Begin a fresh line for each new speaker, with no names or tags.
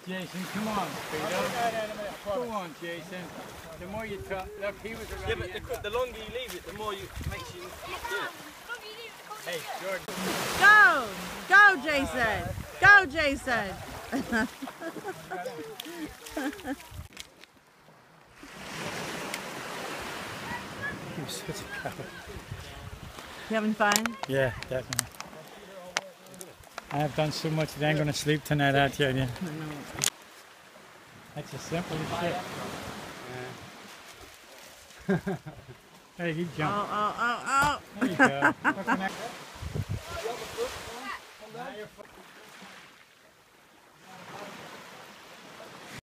Jason, come on, Peter. Go on, Jason. The more you talk, look, he was around.
Yeah, but the longer you leave it, the more it makes you not do it.
Hey, George.
Go! Go, Jason! Go, Jason!
He was such a coward.
You having fun?
Yeah, definitely. I have done so much that I'm going to sleep tonight, I tell you. That's as simple as shit. Yeah. Hey, he jumped.
Oh.
There you go.